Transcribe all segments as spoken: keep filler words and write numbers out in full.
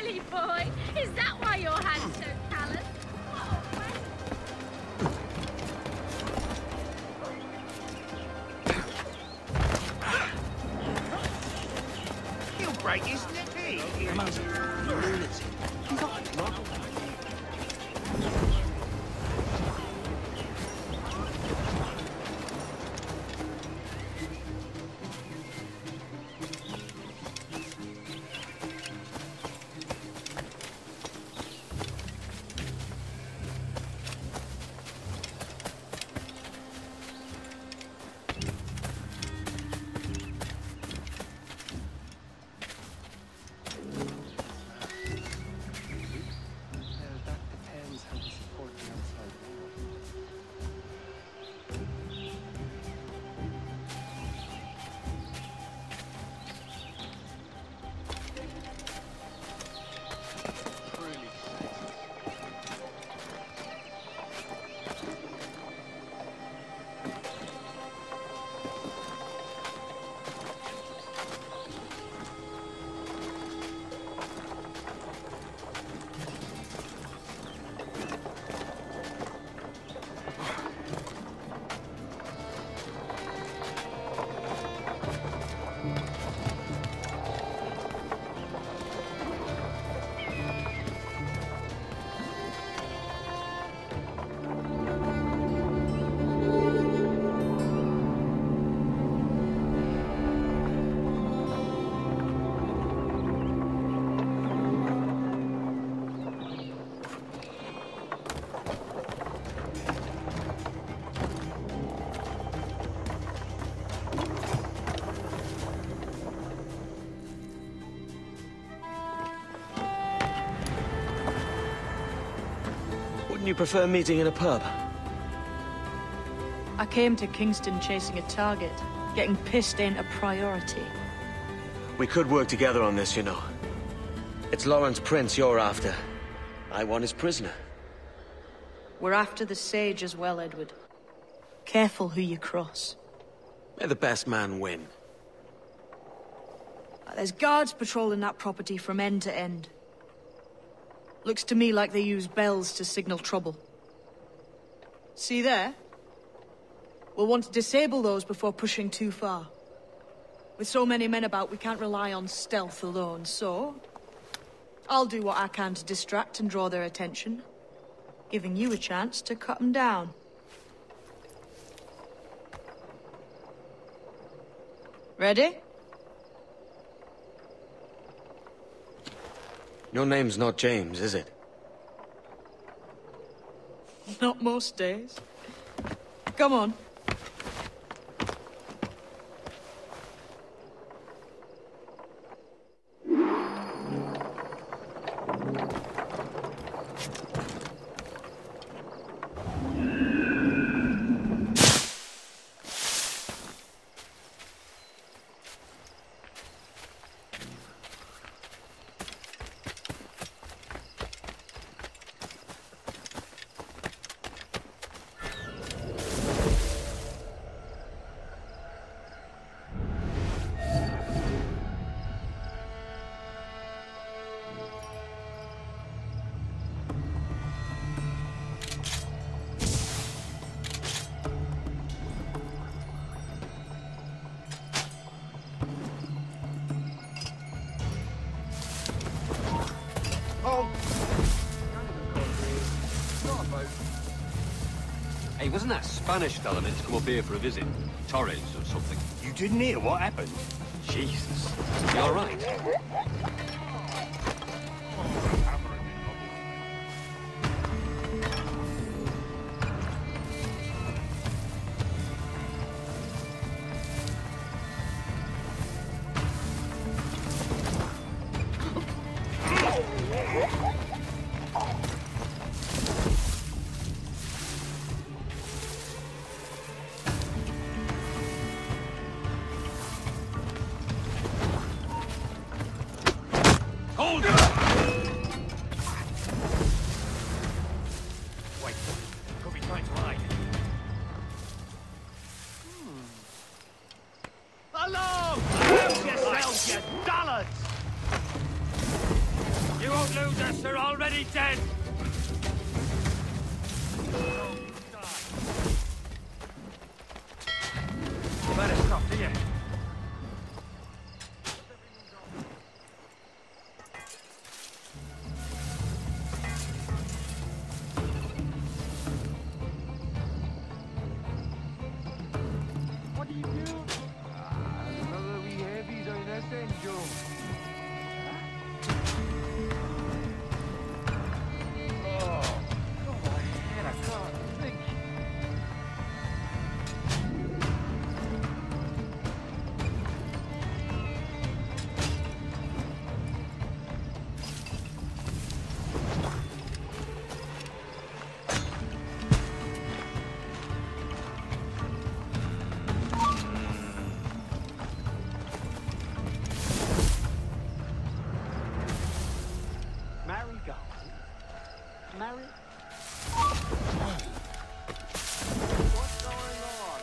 silly boy. Is that why your hand's so callous? He'll break his neck. Come on, you lunatic. Wouldn't you prefer meeting in a pub? I came to Kingston chasing a target. Getting pissed ain't a priority. We could work together on this, you know. It's Lawrence Prince you're after. I want his prisoner. We're after the Sage as well, Edward. Careful who you cross. May the best man win. There's guards patrolling that property from end to end. Looks to me like they use bells to signal trouble. See there? We'll want to disable those before pushing too far. With so many men about, we can't rely on stealth alone, so... I'll do what I can to distract and draw their attention, giving you a chance to cut them down. Ready? Your name's not James, is it? Not most days. Come on. Hey, wasn't that Spanish fella meant to come up here for a visit? Torres or something? You didn't hear what happened? Jesus. You all right? won't lose us, they're already dead! You better stop here. What do you do? Ah, another wee heavies on this end, Joe. Marry? What's going on?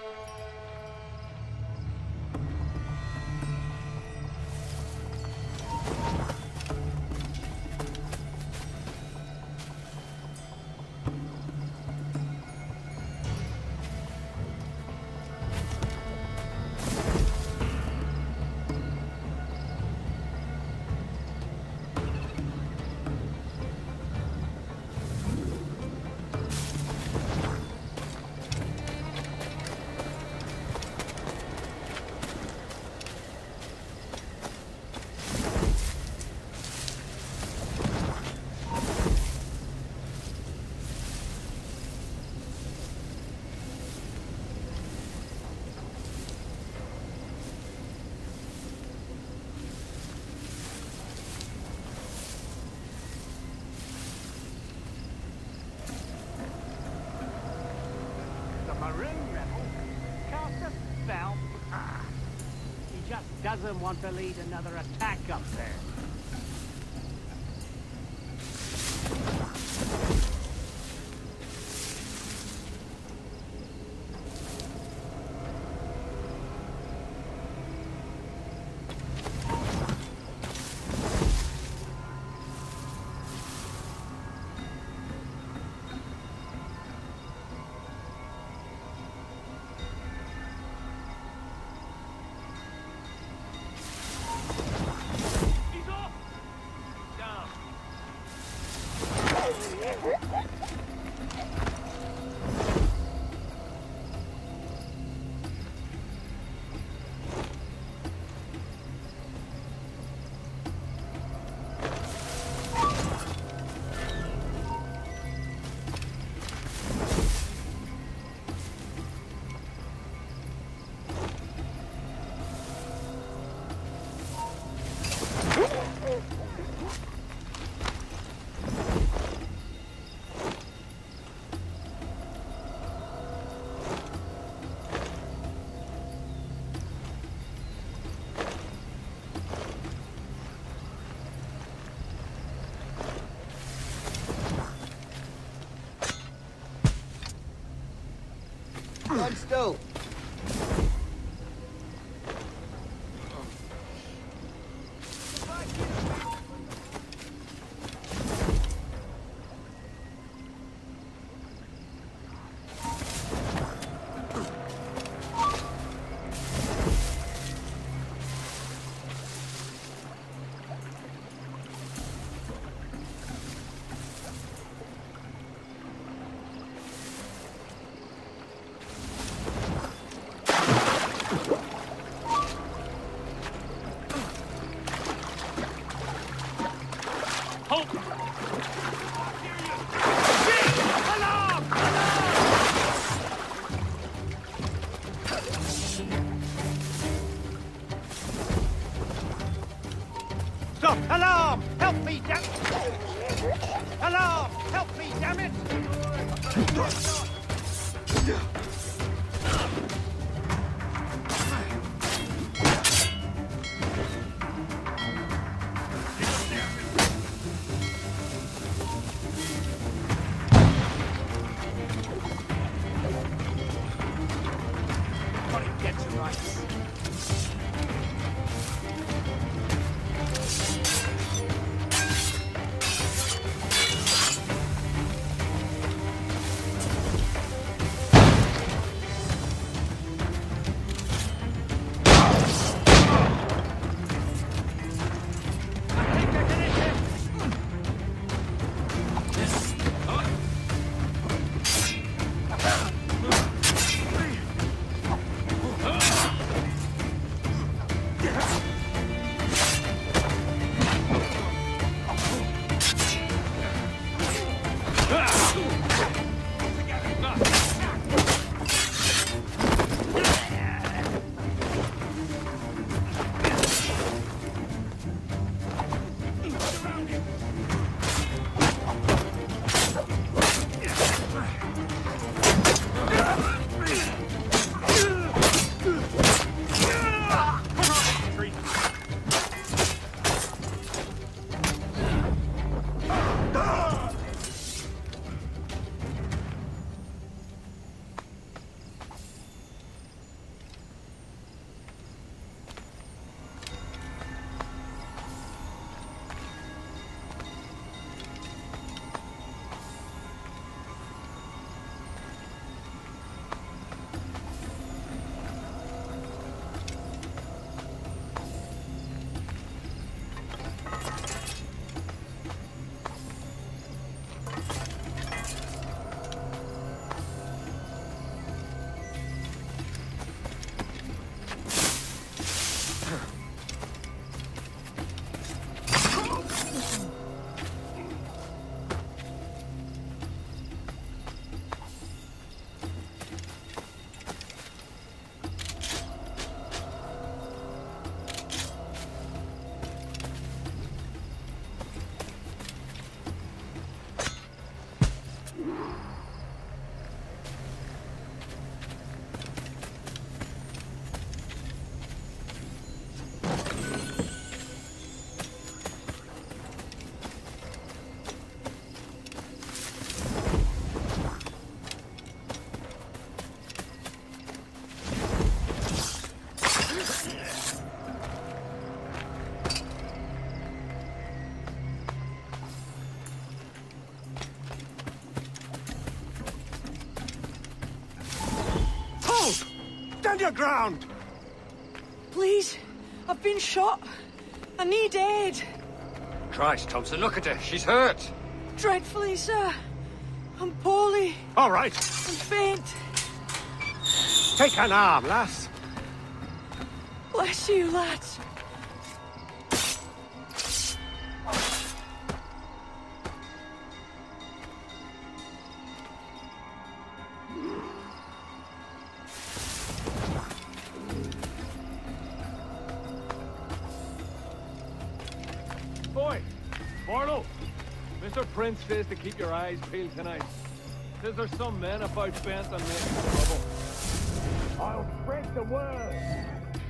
Maroon rebel? Cast a spell? Ah. He just doesn't want to lead another attack up there. Stand still. Stop! Alarm! Help me, damn it! Alarm! Help me, damn it! Gotta get to rights. Stand your ground! Please, I've been shot. I need aid. Christ, Thompson, look at her. She's hurt. Dreadfully, sir. I'm poorly. All right. I'm faint. Take an arm, lass. Bless you, lads. Boy, Barlow, Mister Prince says to keep your eyes peeled tonight. Says there's some men about bent on making trouble. I'll spread the word.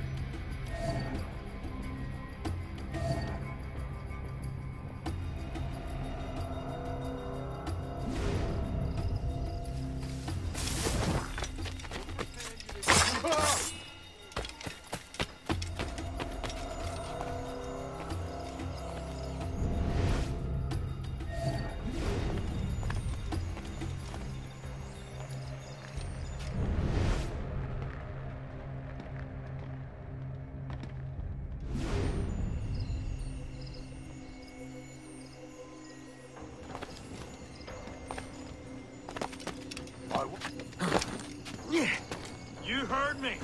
You heard me.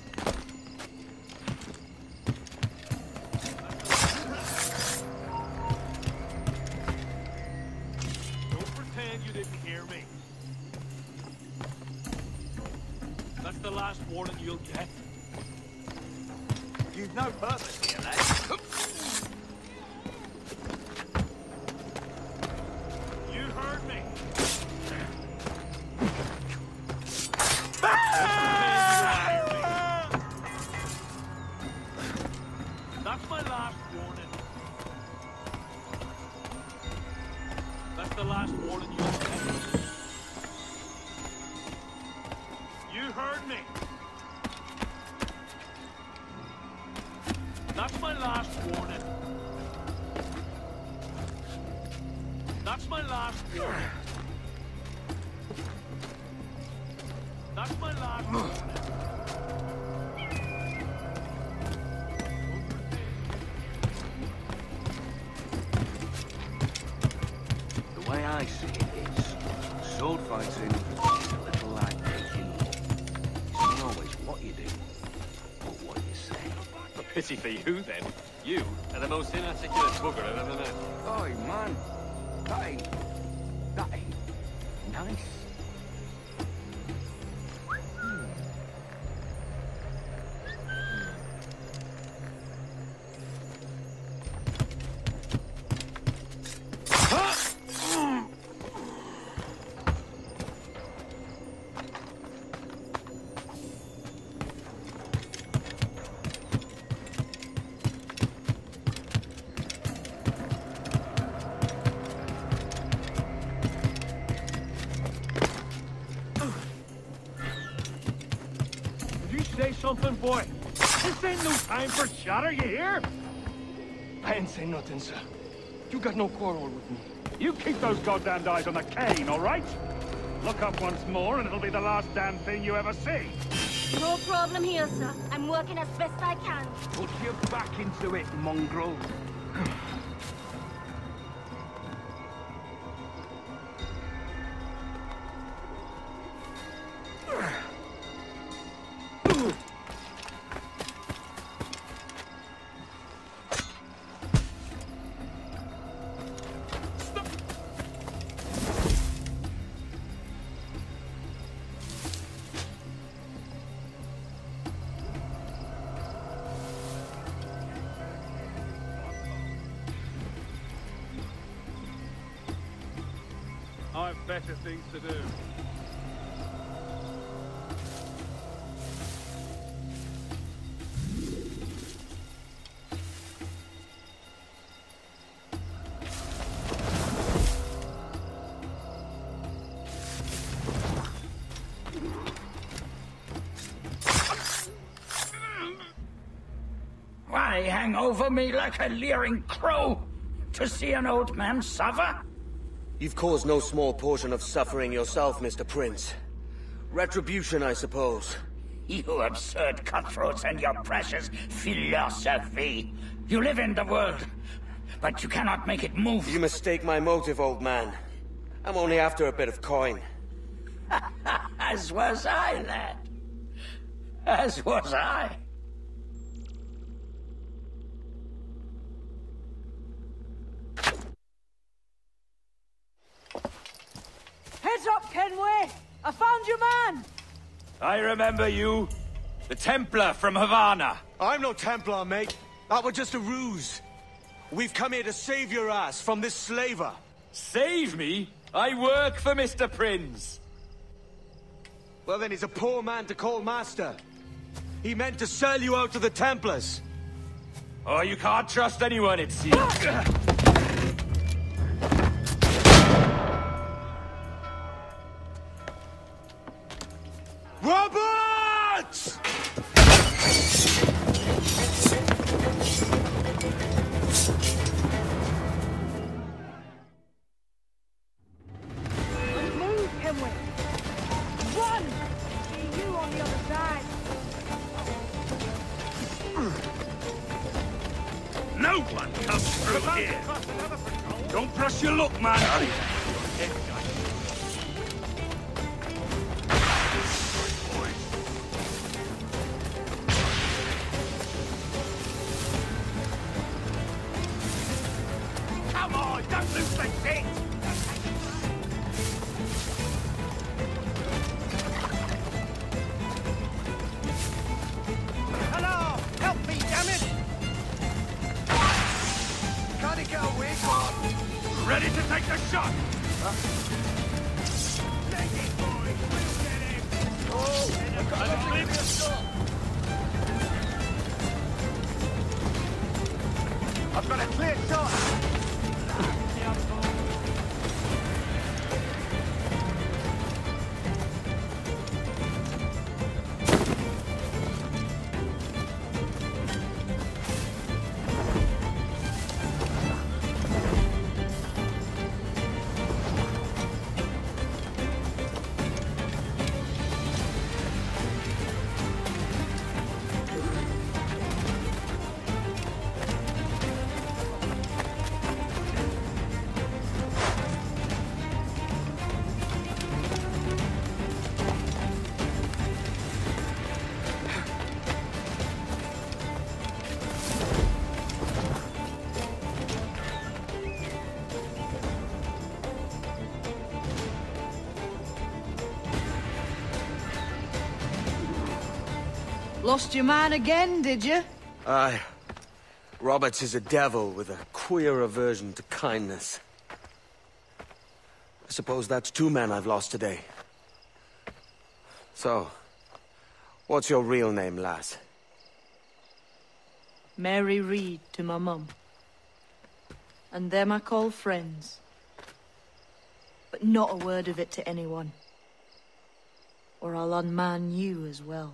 Don't pretend you didn't hear me. That's the last warning you'll get. You've no purpose here, lad. You heard me. That's my last warning. That's the last warning you'll get. You heard me. That's my last warning. That's my last warning. That's my last warning. The way I see it is, sword fighting is a little like making love. It's not always what you do, but what you say. A pity for you, then. You are the most inarticulate bugger I've ever met. Oh, man. That ain't... That ain't nice. Say something, boy. This ain't no time for chatter, you hear? I ain't saying nothing, sir. You got no quarrel with me. You keep those goddamned eyes on the cane, all right? Look up once more and it'll be the last damn thing you ever see. No problem here, sir. I'm working as best I can. Put your back into it, mongrel. I've better things to do. Why hang over me like a leering crow? To see an old man suffer? You've caused no small portion of suffering yourself, Mister Prince. Retribution, I suppose. You absurd cutthroats and your precious philosophy. You live in the world, but you cannot make it move. You mistake my motive, old man. I'm only after a bit of coin. As was I, lad. As was I. Heads up, Kenway! I found your man! I remember you. The Templar from Havana. I'm no Templar, mate. That was just a ruse. We've come here to save your ass from this slaver. Save me? I work for Mister Prince. Well, then he's a poor man to call master. He meant to sell you out to the Templars. Oh, you can't trust anyone, it seems. Roberts! Let's move, Kenway! Run! See you on the other side! No one comes through here. Don't brush your luck, man. Come on, don't lose the shit. Hello! Help me, damn it! Can't he get away, God? Ready to take the shot. Take it, boys! We'll get him! Oh! I've got to leave you shot! I've got a clear shot! Lost your man again, did you? Aye. Roberts is a devil with a queer aversion to kindness. I suppose that's two men I've lost today. So, what's your real name, lass? Mary Reed to my mum. And them I call friends. But not a word of it to anyone. Or I'll unman you as well.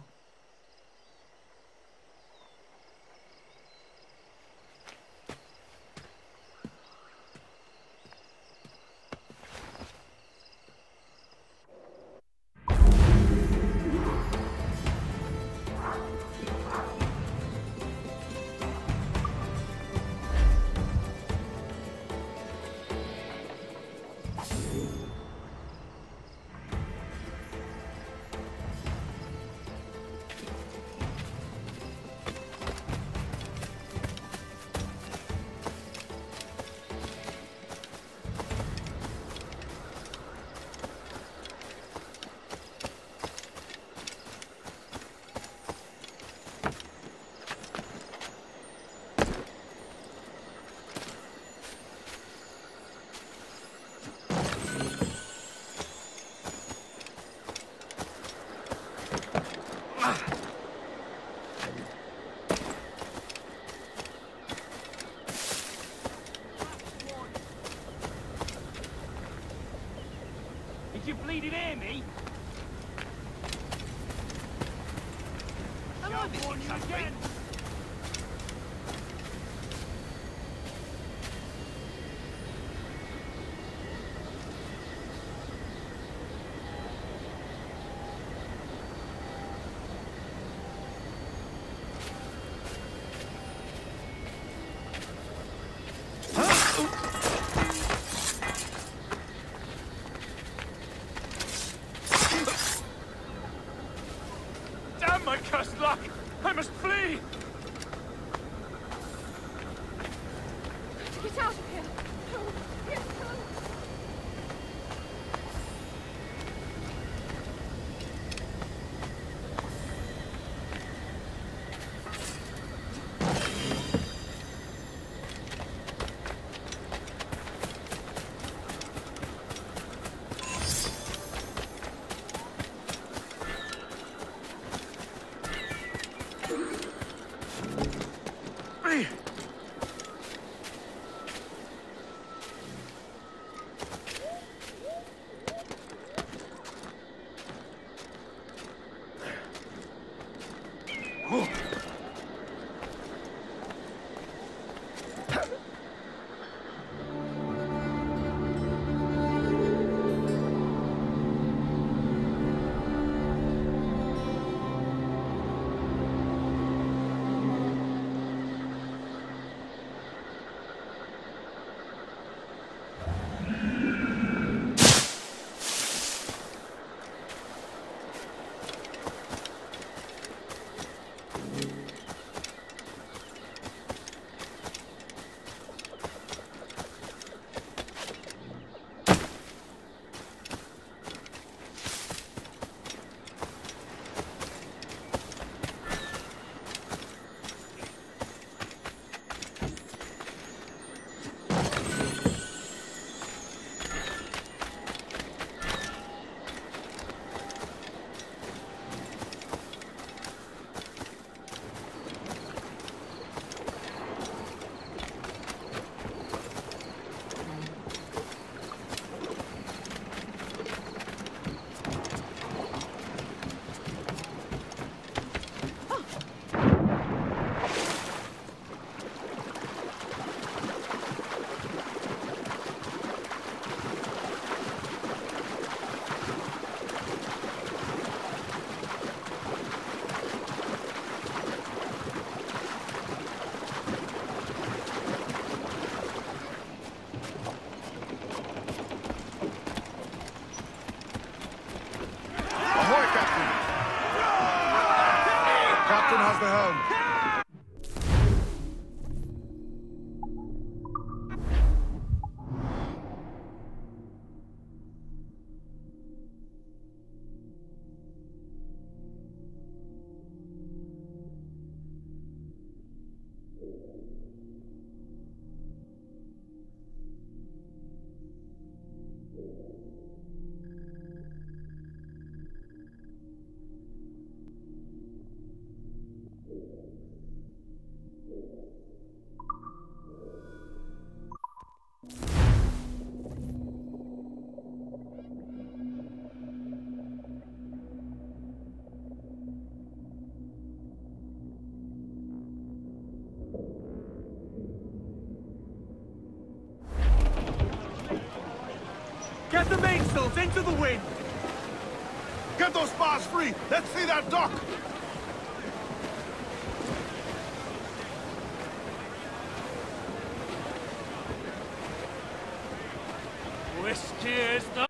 Did you bleeding hear me? I'm on this again! Get the mainsails into the wind! Get those spars free! Let's see that dock! Whiskey is the...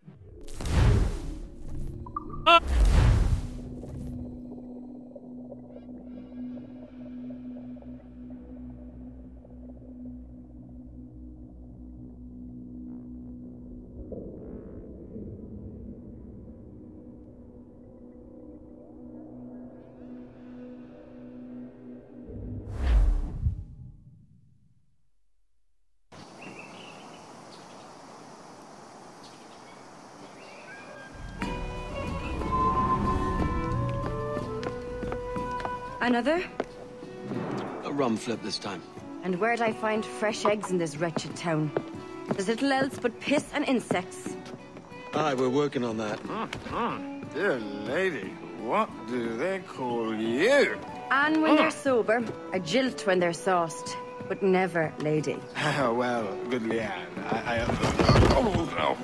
Another? A rum flip this time. And where'd I find fresh eggs in this wretched town? There's little else but piss and insects. Aye, we're working on that. Mm-hmm. Dear lady, what do they call you? And when they're sober, a jilt when they're sauced, but never lady. Well, good Leanne, I... I oh, no.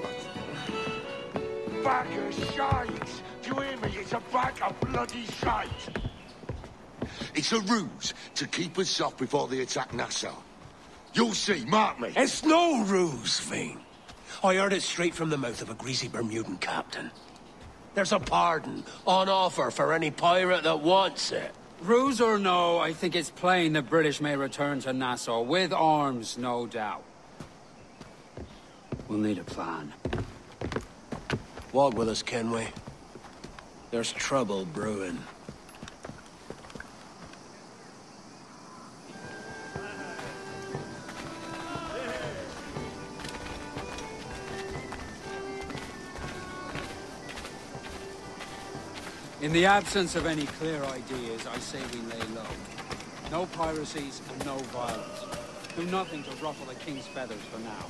Bag of shite! Do you hear me? It's a bag of bloody shite! It's a ruse to keep us soft before they attack Nassau. You'll see, mark me. It's no ruse, Fiend. I heard it straight from the mouth of a greasy Bermudan captain. There's a pardon on offer for any pirate that wants it. Ruse or no, I think it's plain the British may return to Nassau, with arms, no doubt. We'll need a plan. Walk with us, Kenway. There's trouble brewing. In the absence of any clear ideas, I say we lay low. No piracies and no violence. Do nothing to ruffle the king's feathers for now.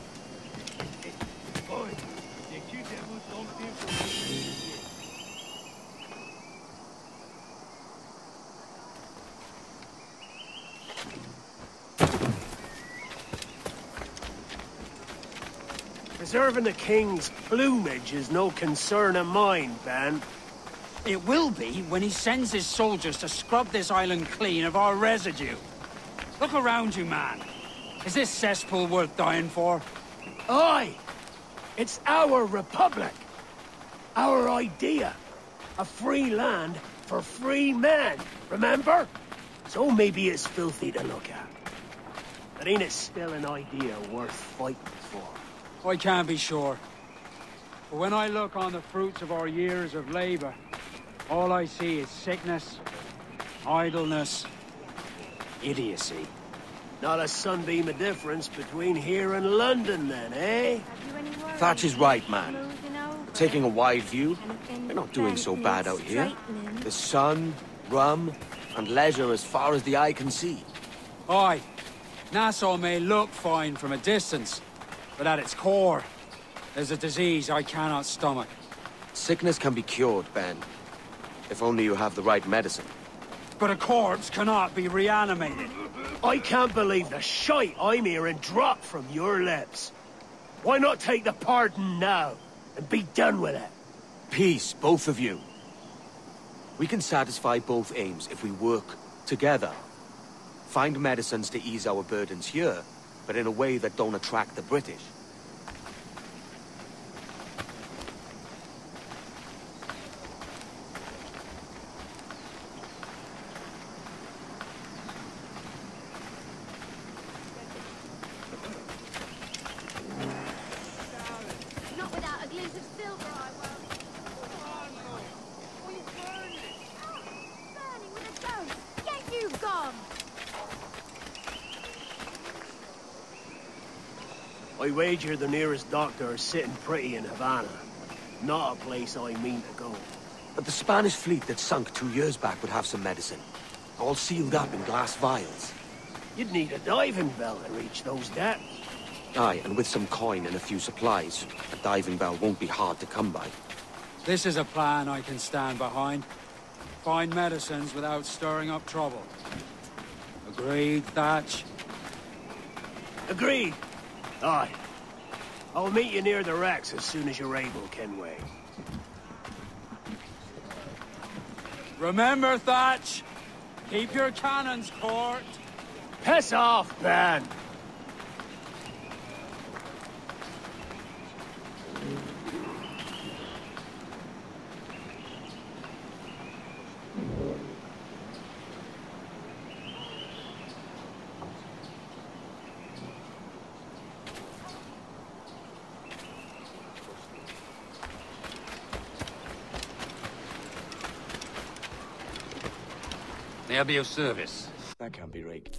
Preserving the king's plumage is no concern of mine, Ben. It will be when he sends his soldiers to scrub this island clean of our residue. Look around you, man. Is this cesspool worth dying for? Aye! It's our republic! Our idea! A free land for free men, remember? So maybe it's filthy to look at. But ain't it still an idea worth fighting for? I can't be sure. But when I look on the fruits of our years of labor, all I see is sickness, idleness, idiocy. Not a sunbeam of difference between here and London, then, eh? Thatch is right, man. Taking a wide view, we're not doing so bad out here. The sun, rum, and leisure as far as the eye can see. Aye. Nassau may look fine from a distance, but at its core, there's a disease I cannot stomach. Sickness can be cured, Ben. If only you have the right medicine. But a corpse cannot be reanimated. I can't believe the shite I'm hearing drop from your lips. Why not take the pardon now, and be done with it? Peace, both of you. We can satisfy both aims if we work together. Find medicines to ease our burdens here, but in a way that don't attract the British. Not without a glint of silver, I won't. Burning with a ghost! Get you gone! I wager the nearest doctor is sitting pretty in Havana. Not a place I mean to go. But the Spanish fleet that sunk two years back would have some medicine. All sealed up in glass vials. You'd need a diving bell to reach those depths. Aye, and with some coin and a few supplies, a diving bell won't be hard to come by. This is a plan I can stand behind. Find medicines without stirring up trouble. Agreed, Thatch? Agreed. Aye. I'll meet you near the wrecks as soon as you're able, Kenway. Remember, Thatch, keep your cannons court. Piss off, Ben! May I be of service? That can't be right.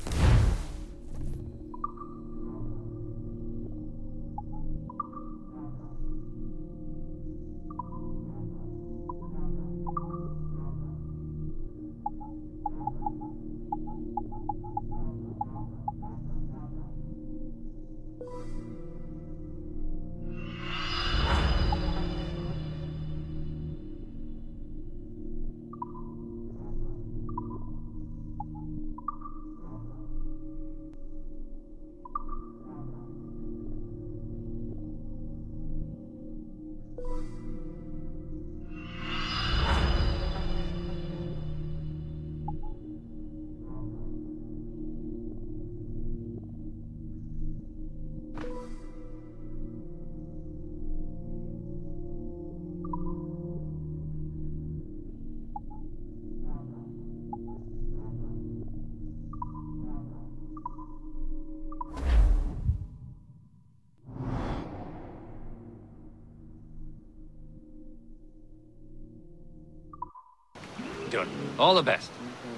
Done. All the best.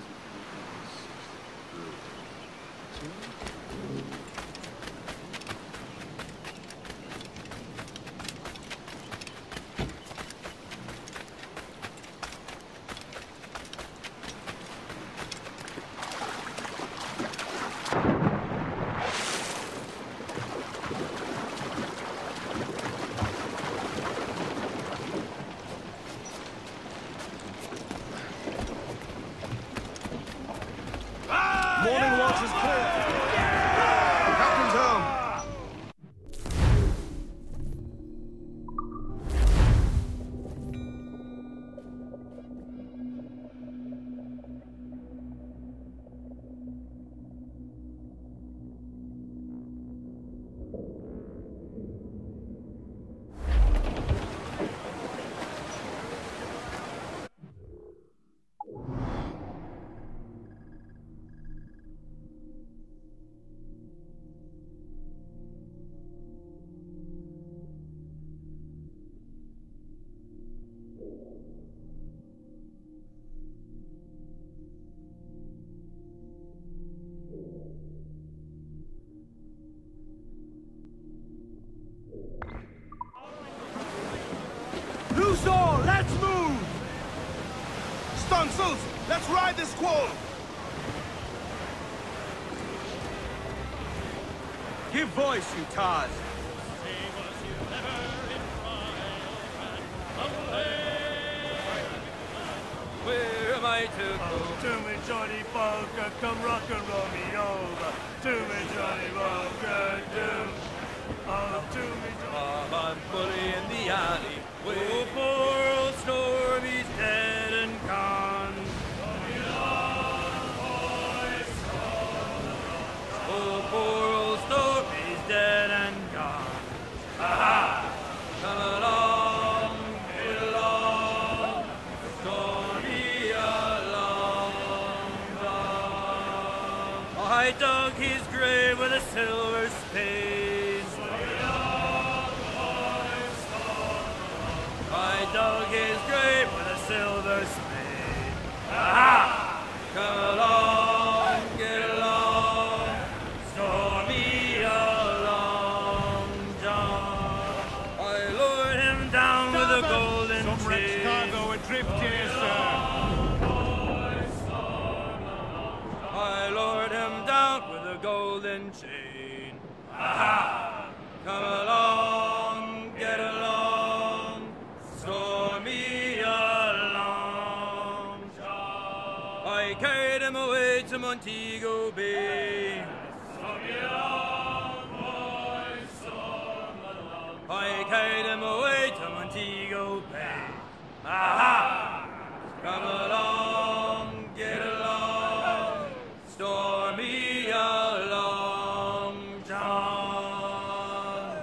Morning watch is clear. Captain's home. Loose all, let's move! Stunsails, let's ride this squall! Give voice, you tars! Where am I to go? Oh, to me, Johnny Bunker, come rock and roll me over. To me, Johnny Bunker, do. Oh, to me, Johnny I'm fully in the alley. Oh, poor old Stormy's dead and gone. Oh, poor old Stormy's dead and gone. Aha! Come along, get along, Stormy along, along. I dug his grave with a silver spade. I dug his grave with a silver spade. Aha! Come along, get along, Stormy along, John. I lured him down with a golden chain. Some wrecked cargo adrift here, sir. I lured him down with a golden chain. Aha! Come along, get along, Stormy along. I carried him away to Montego Bay. Stormy along, boys, storm along. I carried him away to Montego Bay. Aha! Come along, get along, store me a long john.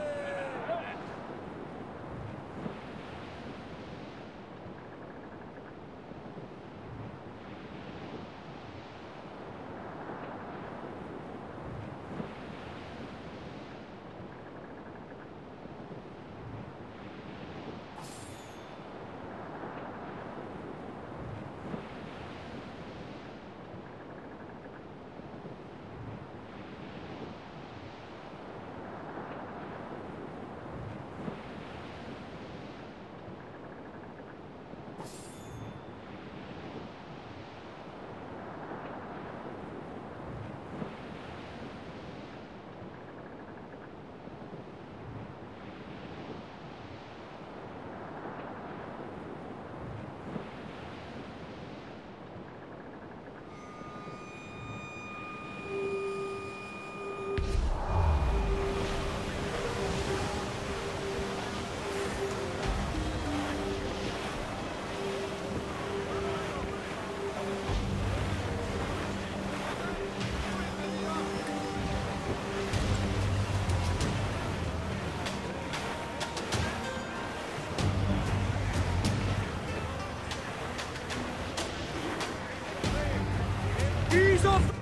Ease off!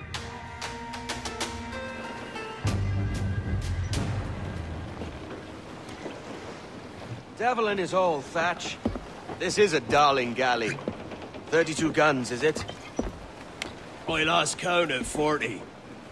Devil in his hole, Thatch. This is a darling galley. Thirty-two guns, is it? I lost count at forty.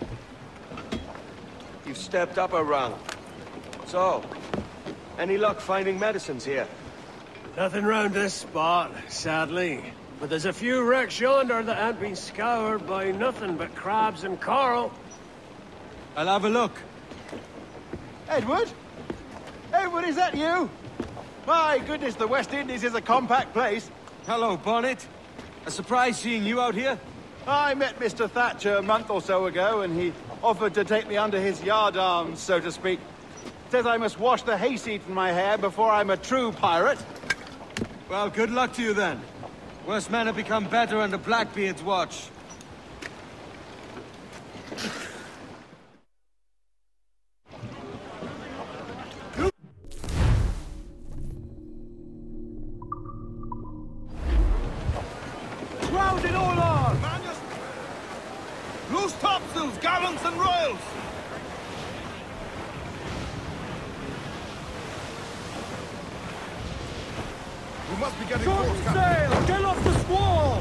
You've stepped up a rung. So, any luck finding medicines here? Nothing round this spot, sadly. But there's a few wrecks yonder that ain't been scoured by nothing but crabs and coral. I'll have a look. Edward? Edward, is that you? My goodness, the West Indies is a compact place. Hello, Bonnet. A surprise seeing you out here. I met Mister Thatcher a month or so ago, and he offered to take me under his yardarms, so to speak. Says I must wash the hayseed from my hair before I'm a true pirate. Well, good luck to you then. Worse men have become better under Blackbeard's watch. Round it all on! Man, just... Loose topsails, gallants and royals! We must be getting close, Captain. Sail! Get off the squall!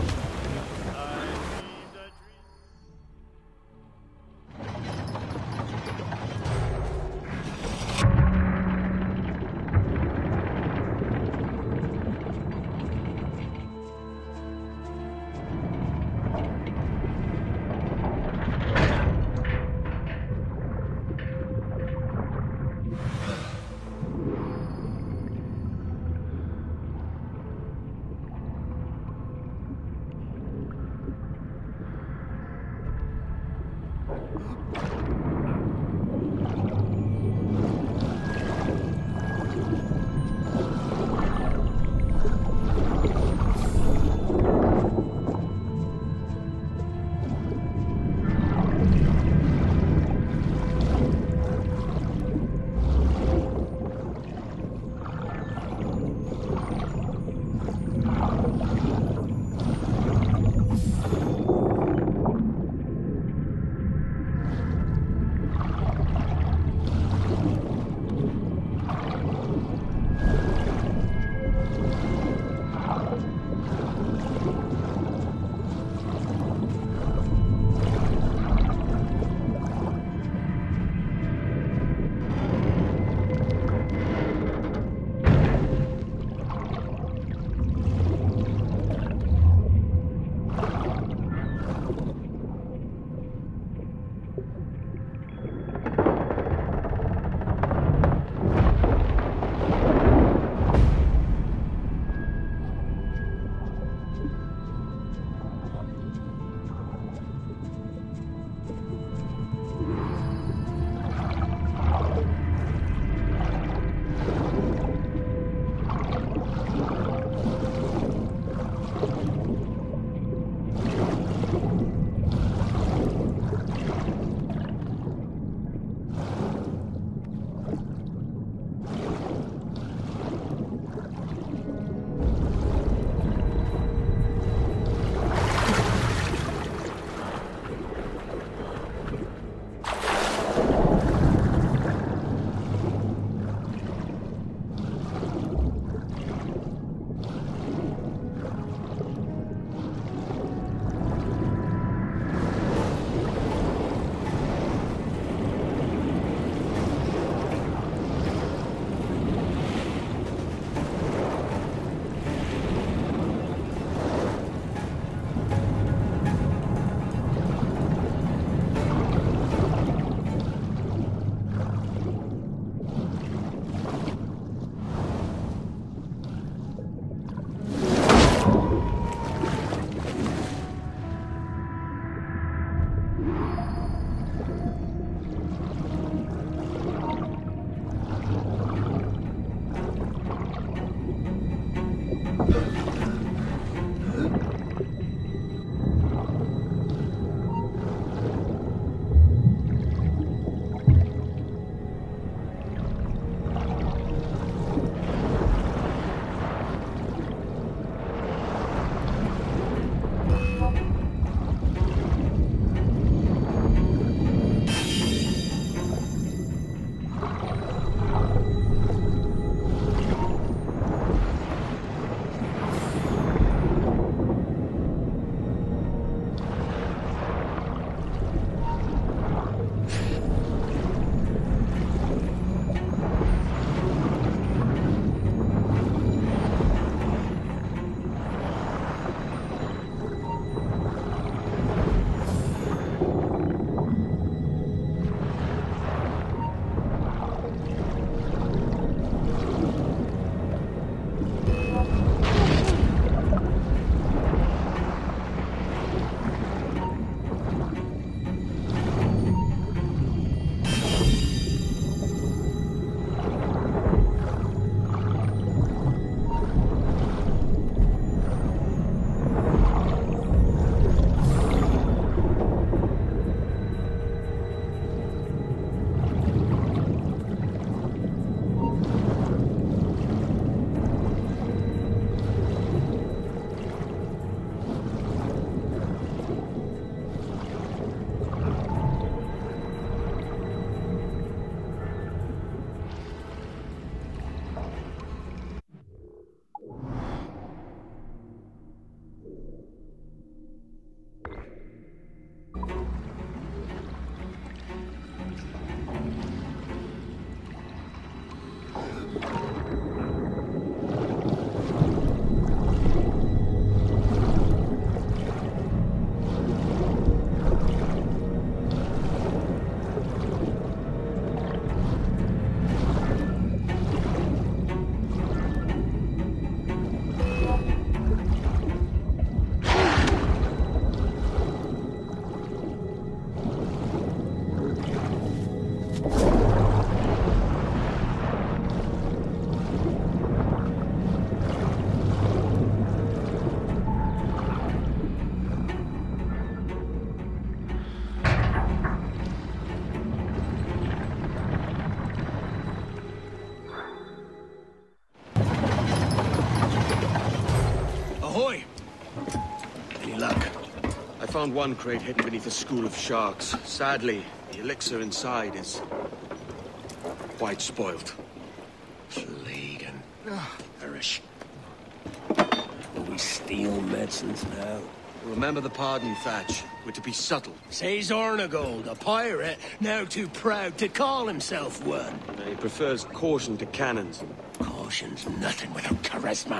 found one crate hidden beneath a school of sharks. Sadly, the elixir inside is quite spoiled. Plague and perish. Will we steal medicines now? Remember the pardon, Thatch. We're to be subtle. Says Ornagold, a pirate, now too proud to call himself one. He prefers caution to cannons. Caution's nothing without charisma.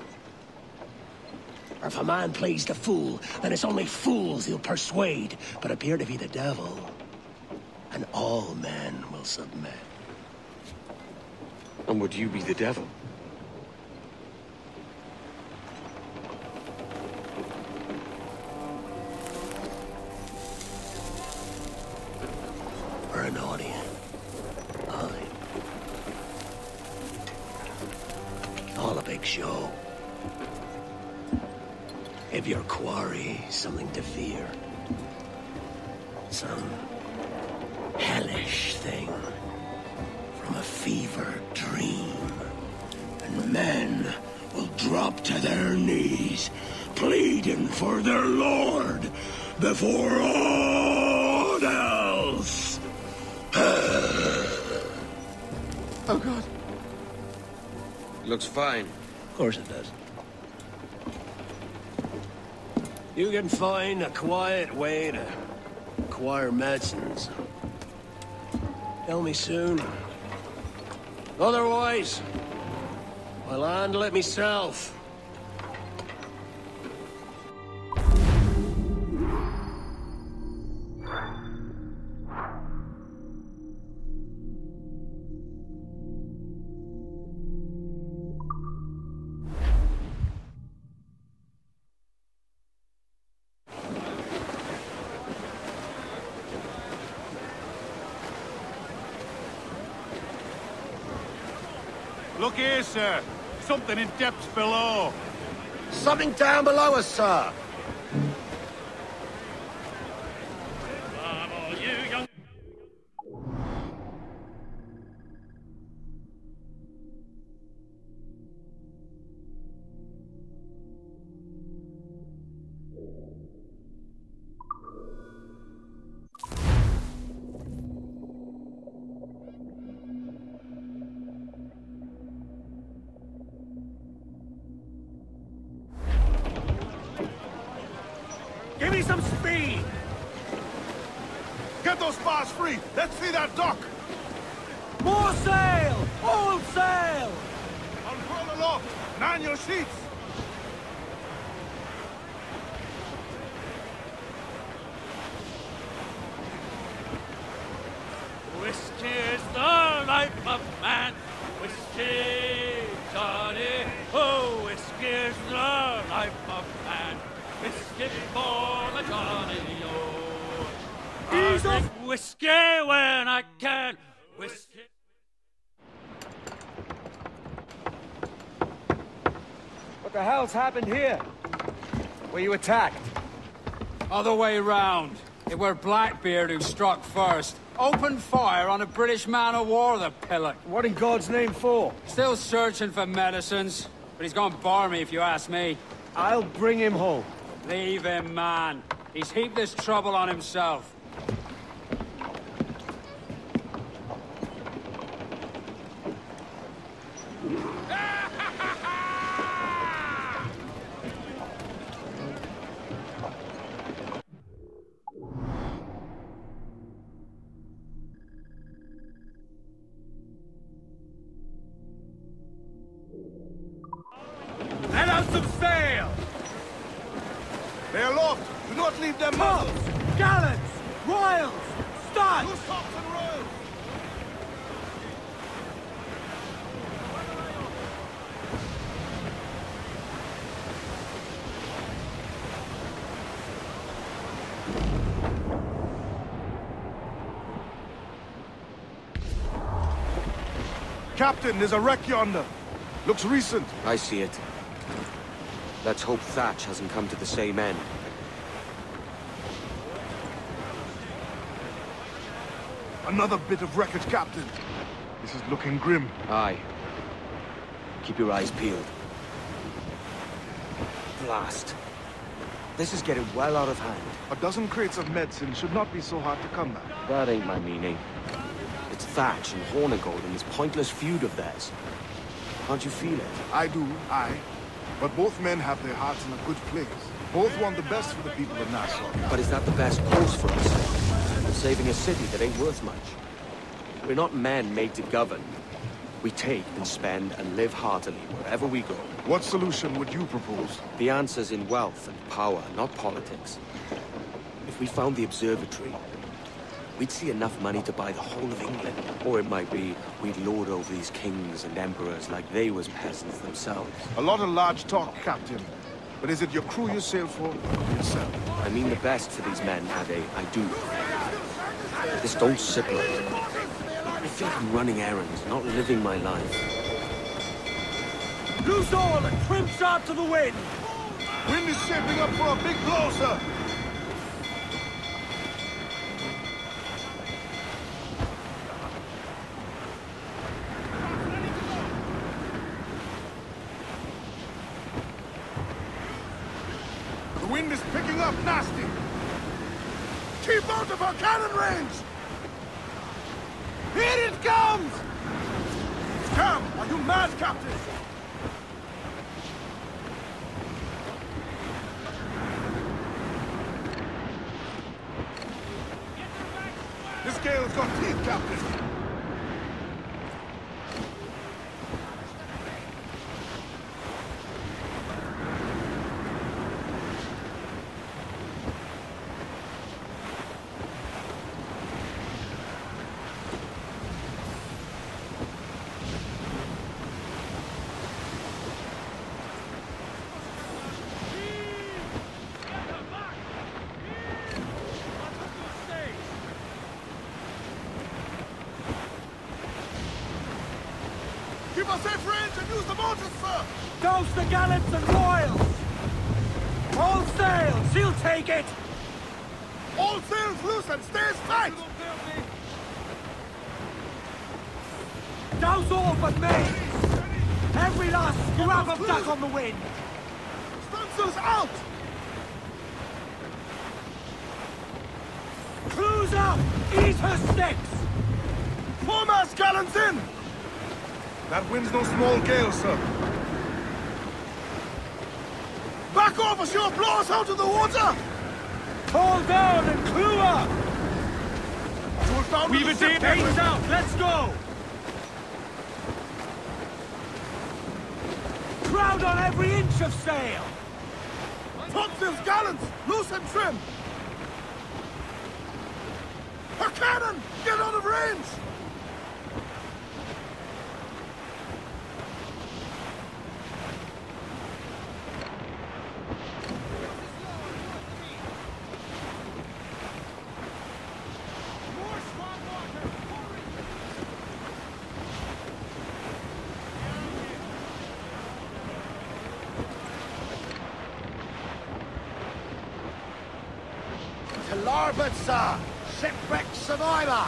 Or if a man plays the fool, then it's only fools he'll persuade, but appear to be the devil. And all men will submit. And would you be the devil? Or an audience. Aye. All a big show. Give your quarry something to fear. Some hellish thing from a fevered dream. And men will drop to their knees, pleading for their lord before all else. Oh, God. Looks fine. Of course it does. You can find a quiet way to acquire medicines. Tell me soon. Otherwise, I'll handle it myself. Look here, sir. Something in depths below. Something down below us, sir. Give me some speed! Get those bars free! Let's see that dock! More sail! All sail! Unfurl aloft! Man your sheets! Whiskey is the life of man. Whiskey, Johnny. Oh, whiskey is the life of man. Whiskey for the Johnny, oh. I drink whiskey when I can. Whiskey. What the hell's happened here? Were you attacked? Other way round. It were Blackbeard who struck first. Opened fire on a British man-o'-war, the pillock. What in God's name for? Still searching for medicines, but he's gone barmy if you ask me. I'll bring him home. Leave him, man. He's heaped this trouble on himself. Let out some sail! They're aloft! Do not leave them muzzles! Gallants! Royals! Start! Loose tops and royals! Captain, there's a wreck yonder. Looks recent. I see it. Let's hope Thatch hasn't come to the same end. Another bit of wreckage, Captain. This is looking grim. Aye. Keep your eyes peeled. Blast. This is getting well out of hand. A dozen crates of medicine should not be so hard to come by. That ain't my meaning. It's Thatch and Hornigold and this pointless feud of theirs. Can't you feel it? I do, I. But both men have their hearts in a good place. Both want the best for the people of Nassau. But is that the best course for us? Saving a city that ain't worth much. We're not men made to govern. We take and spend and live heartily wherever we go. What solution would you propose? The answer's in wealth and power, not politics. If we found the observatory, we'd see enough money to buy the whole of England. Or it might be we'd lord over these kings and emperors like they was peasants themselves. A lot of large talk, Captain. But is it your crew you sail for, or yourself? I mean the best for these men, Ade. I do. This don't sit right. I feel like I'm running errands, not living my life. Loose all and trim sharp to the wind! Wind is shaping up for a big blow, sir! The wind is picking up nasty! Keep out of our cannon range! Here it comes! Come! Are you mad, Captain? This gale's got teeth, Captain! Keep a safe range and use the motors, sir! Douse the gallants and royals! All sails! She'll take it! All sails loose and stay tight! Douse all but me! Every last scrap of duck on the wind! Stunsails out! Crews up! Eat her sticks! Foremast gallants in! That wind's no small gale, sir. Back off or she'll blow us out of the water! Hold down and clew up! We've a deep pace out! Let's go! Crowd on every inch of sail! Topsails, gallants! Loose and trim! Her cannon! Get out of range! To larboard, sir! Shipwreck survivor!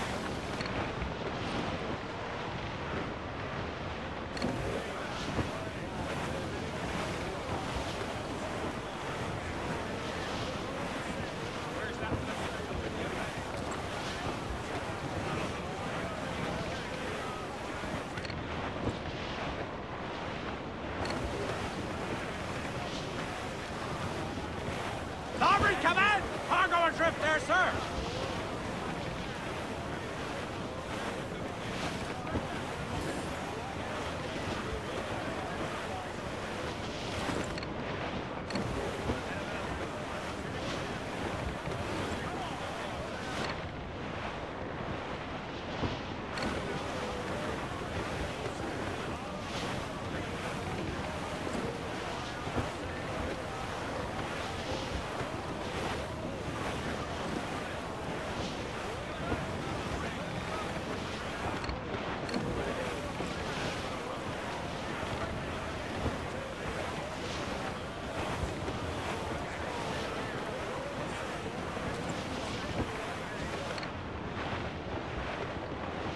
Starboard, come in! Cargo adrift there, sir!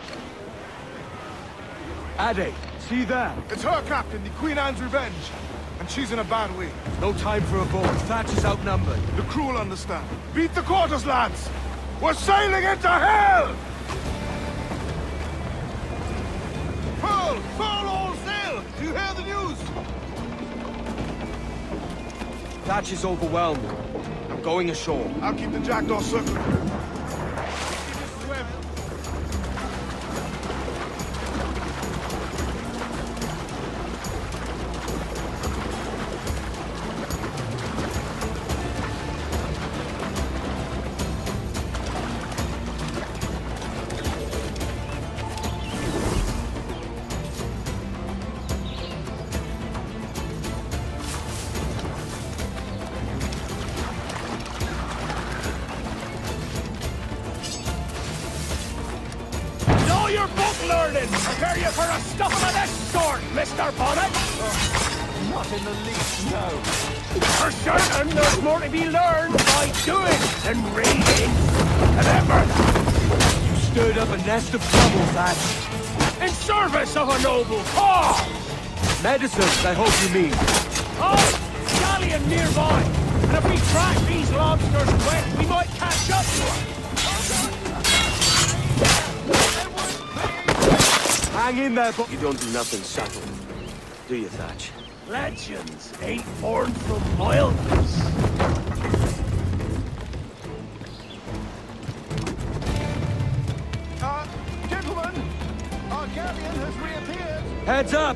Ade, see there? It's her, Captain, the Queen Anne's Revenge. And she's in a bad way. No time for a boat. Thatch is outnumbered. The crew will understand. Beat the quarters, lads! We're sailing into hell! Pearl! Pearl all sail! Do you hear the news? Thatch is overwhelmed. I'm going ashore. I'll keep the jackdaw circling. Prepare you for a stuffing of this sort, Mister Bonnet! Oh, not in the least, no. For certain, there's more to be learned by doing than reading. Remember that. You stirred up a nest of trouble, Thatch. In service of a noble cause! Medicines, I hope you mean. Oh, galleon nearby. And if we track these lobsters wet, we might catch up to them. Hang in there, but you don't do nothing subtle, do you, Thatch? Legends ain't born from mildness. Uh, gentlemen, our galleon has reappeared. Heads up!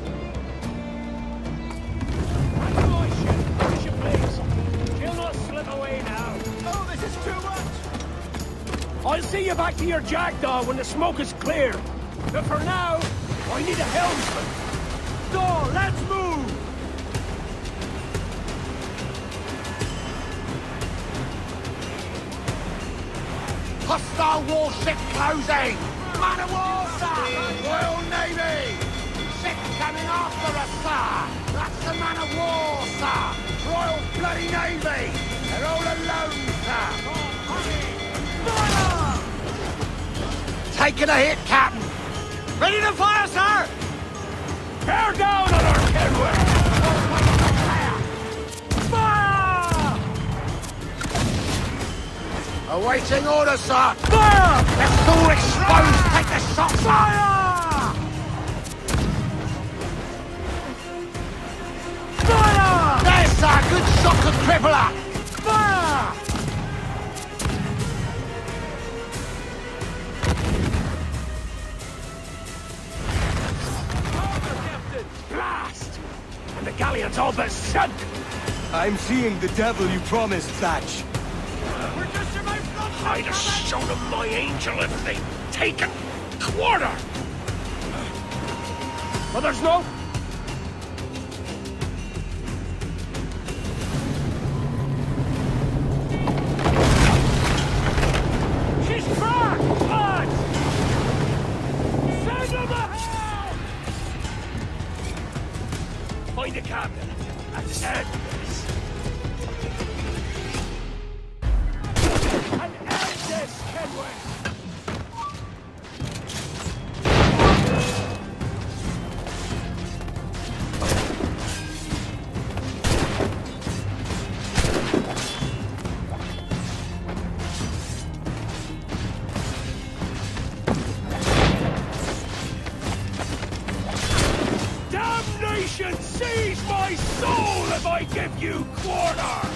Push it, please. She'll not slip away now. Oh, this is too much! I'll see you back to your jackdaw when the smoke is clear. But for now, I need a helmsman. So, let's move! Hostile warship closing! Man of war, sir! Royal Navy! Ship coming after us, sir! That's the man of war, sir! Royal Bloody Navy! They're all alone, sir! Fire! Taking a hit, Captain! Ready to fire, sir! Bear down on our headway! Fire! Awaiting orders, sir! Fire! Let's all exposed! Take the shot! Fire! Fire! There, sir! Good shot to cripple her! Fire! Blast! And the galleon's all but sunk! I'm seeing the devil you promised, Thatch. We're just about I'd have shown them my angel if they'd taken quarter! But there's no... She's cracked, lads! Send them a help! Find the captain and end this. And end this, Kenway! Damnation seize my soul if I give you quarter!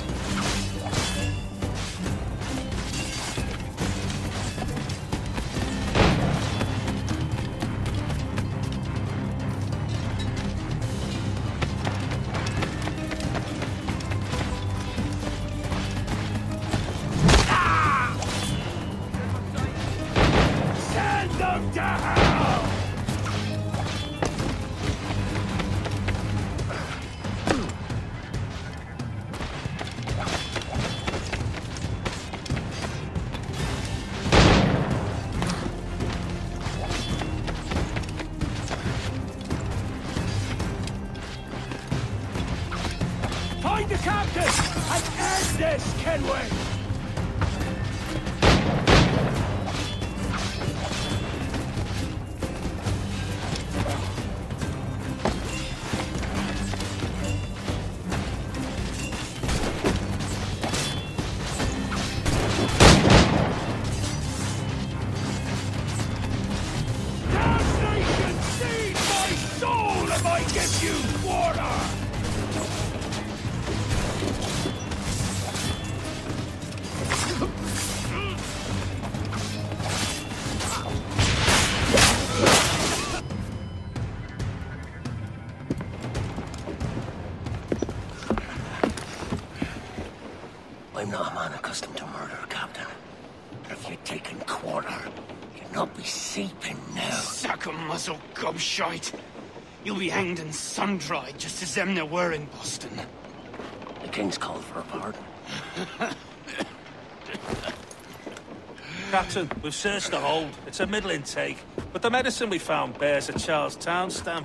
Send them to hell! Find the captain and end this, Kenway! I give you quarter! I'm not a man accustomed to murder, Captain. But if you'd taken quarter, you'd not be seeping now. Suck a muzzle, gobshite. You'll be hanged and sun-dried just as them there were in Boston. The King's called for a pardon. Captain, we've searched the hold. It's a middling take, but the medicine we found bears a Charlestown stamp.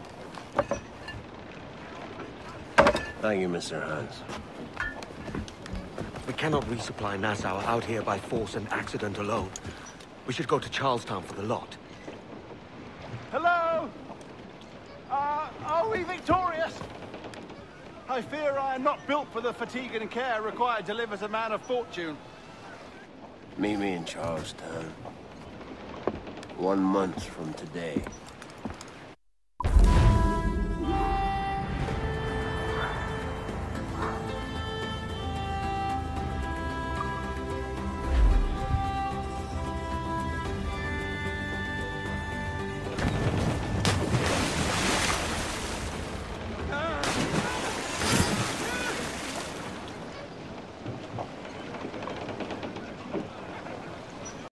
Thank you, Mister Hans. We cannot resupply Nassau out here by force and accident alone. We should go to Charlestown for the lot. Hello? Uh, are we victorious? I fear I am not built for the fatigue and care required to live as a man of fortune. Meet me in Charlestown. One month from today.